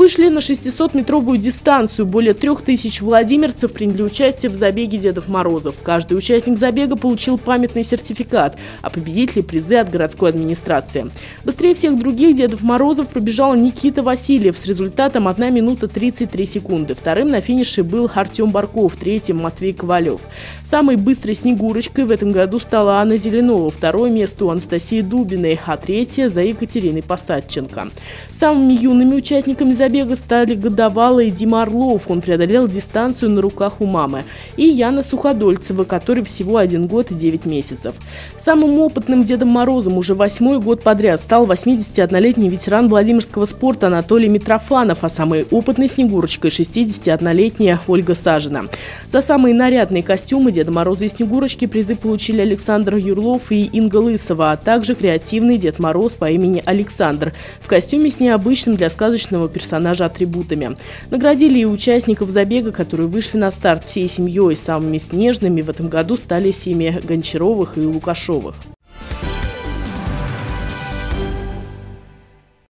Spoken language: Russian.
Вышли на 600-метровую дистанцию. Более 3000 владимирцев приняли участие в забеге Дедов Морозов. Каждый участник забега получил памятный сертификат, а победители – призы от городской администрации. Быстрее всех других Дедов Морозов пробежал Никита Васильев с результатом 1 минута 33 секунды. Вторым на финише был Артем Барков, третьим – Матвей Ковалев. Самой быстрой Снегурочкой в этом году стала Анна Зеленова, второе место у Анастасии Дубиной, а третье – за Екатериной Посадченко. Самыми юными участниками забега стали годовалый Дима Орлов, он преодолел дистанцию на руках у мамы, и Яна Суходольцева, которой всего 1 год и 9 месяцев. Самым опытным Дедом Морозом уже 8-й год подряд стал 81-летний ветеран владимирского спорта Анатолий Митрофанов, а самой опытной Снегурочкой – 61-летняя Ольга Сажина. За самые нарядные костюмы Деда Мороза и Снегурочки призы получили Александр Юрлов и Инга Лысова, а также креативный Дед Мороз по имени Александр в костюме с необычным для сказочного персонажа атрибутами. Наградили и участников забега, которые вышли на старт всей семьей. Самыми снежными в этом году стали семьи Гончаровых и Лукашовых.